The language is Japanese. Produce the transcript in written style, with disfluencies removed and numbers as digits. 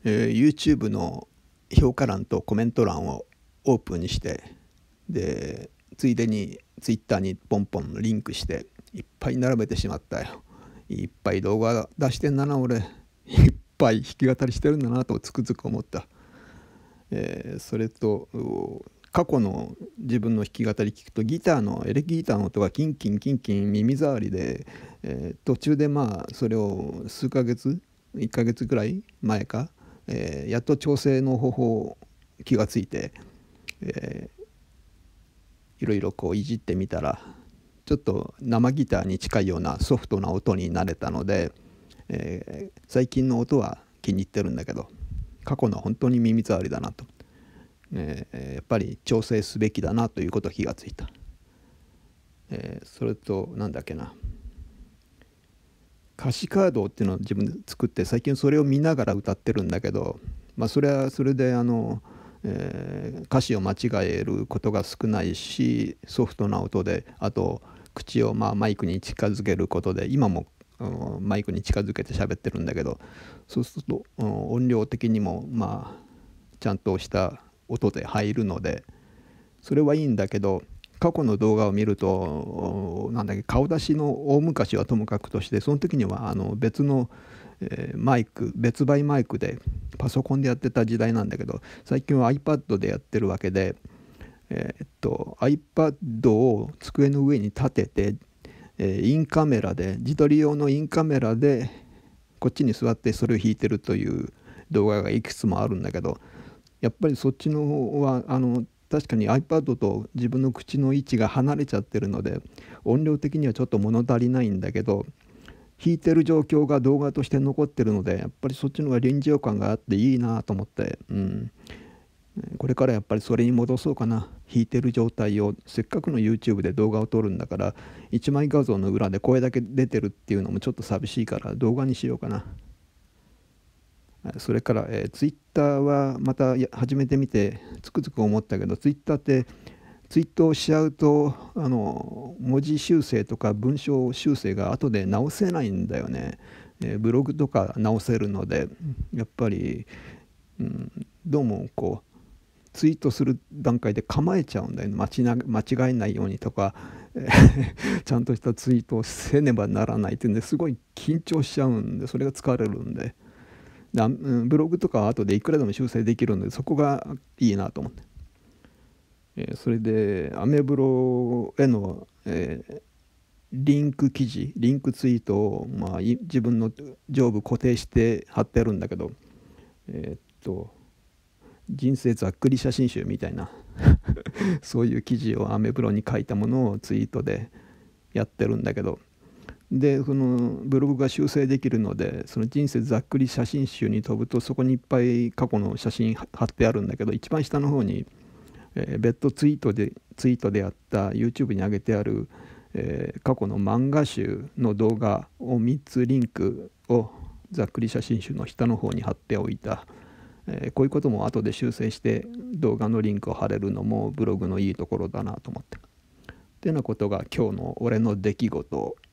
YouTube の評価欄とコメント欄をオープンにして、でついでに Twitter にポンポンリンクしていっぱい並べてしまったよ。いっぱい動画出してんだな俺。いっぱい弾き語りしてるんだなとつくづく思った。それと過去の自分の弾き語り聞くとエレキギターの音がキンキンキンキン耳障りで、途中でそれを数ヶ月1ヶ月ぐらい前か、やっと調整の方法気がついて、いろいろいじってみたらちょっと生ギターに近いようなソフトな音になれたので、最近の音は気に入ってるんだけど、過去の本当に耳障りだなと、やっぱり調整すべきだなということ気がついた。それとなんだっけな、歌詞カードっていうのを自分で作って最近それを見ながら歌ってるんだけど、それはそれで歌詞を間違えることが少ないし、ソフトな音で、あと口をマイクに近づけることで、今もマイクに近づけて喋ってるんだけど、そうすると音量的にもちゃんとした音で入るのでそれはいいんだけど、過去の動画を見ると顔出しの大昔はともかくとして、その時には別の別売マイクでパソコンでやってた時代なんだけど、最近は iPad でやってるわけで、iPad を机の上に立てて、インカメラで自撮り用のインカメラでこっちに座ってそれを弾いてるという動画がいくつもあるんだけど、やっぱりそっちの方は確かに iPad と自分の口の位置が離れちゃってるので音量的にはちょっと物足りないんだけど、弾いてる状況が動画として残ってるのでやっぱりそっちの方が臨場感があっていいなと思って、これからやっぱりそれに戻そうかな。弾いてる状態を、せっかくの YouTube で動画を撮るんだから一枚画像の裏で声だけ出てるっていうのもちょっと寂しいから動画にしようかな。それから、Twitter はまた始めてみてつくづく思ったけど、Twitter ってツイートをしちゃうと文字修正とか文章修正が後で直せないんだよね。ブログとか直せるのでやっぱり、どうもツイートする段階で構えちゃうんだよね。間違えないようにとかちゃんとしたツイートをせねばならないっていうんですごい緊張しちゃうんで、それが疲れるんで。ブログとかは後でいくらでも修正できるのでそこがいいなと思って、それでアメブロへの、リンクツイートを、自分の上部固定して貼ってあるんだけど、人生ざっくり写真集みたいなそういう記事をアメブロに書いたものをツイートでやってるんだけど、でそのブログが修正できるので、その人生ざっくり写真集に飛ぶとそこにいっぱい過去の写真貼ってあるんだけど、一番下の方に、別途ツイートでやった YouTube に上げてある、過去の漫画集の動画を3つリンクをざっくり写真集の下の方に貼っておいた。こういうことも後で修正して動画のリンクを貼れるのもブログのいいところだなと思って。ってなことが今日の俺の出来事